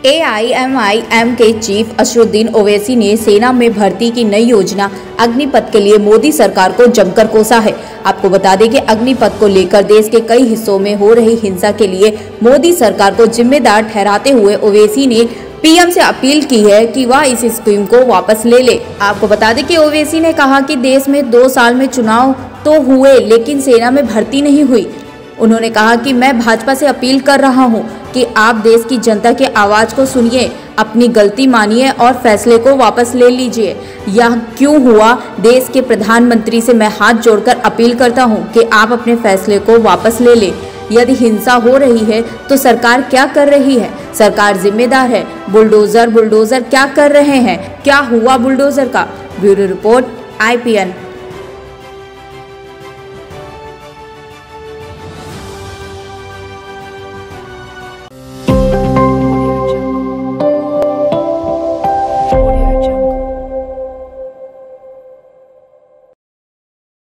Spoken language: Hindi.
AIMIM के चीफ असदुद्दीन ओवैसी ने सेना में भर्ती की नई योजना अग्निपथ के लिए मोदी सरकार को जमकर कोसा है। आपको बता दें कि अग्निपथ को लेकर देश के कई हिस्सों में हो रही हिंसा के लिए मोदी सरकार को जिम्मेदार ठहराते हुए ओवैसी ने पीएम से अपील की है कि वह इस स्कीम को वापस ले ले। आपको बता दें कि ओवैसी ने कहा कि देश में 2 साल में चुनाव तो हुए लेकिन सेना में भर्ती नहीं हुई। उन्होंने कहा कि मैं भाजपा से अपील कर रहा हूं कि आप देश की जनता की आवाज को सुनिए, अपनी गलती मानिए और फैसले को वापस ले लीजिए। यह क्यों हुआ? देश के प्रधानमंत्री से मैं हाथ जोड़कर अपील करता हूं कि आप अपने फैसले को वापस ले लें। यदि हिंसा हो रही है तो सरकार क्या कर रही है? सरकार जिम्मेदार है। बुलडोजर क्या कर रहे हैं? क्या हुआ बुलडोजर का? Bureau report IPN।